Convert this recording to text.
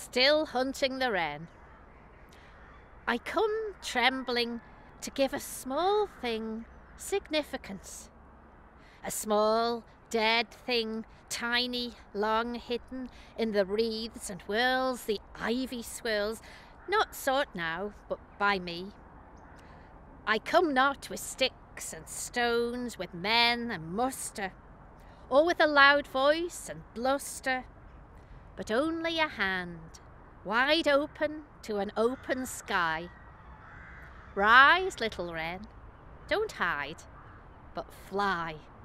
still hunting the wren. I come trembling to give a small thing significance. A small, dead thing, tiny, long hidden in the wreaths and whirls the ivy swirls, not sought now, but by me. I come not with sticks and stones, with men and muster, or with a loud voice and bluster, but only a hand, wide open to an open sky. Rise, little wren, don't hide, but fly.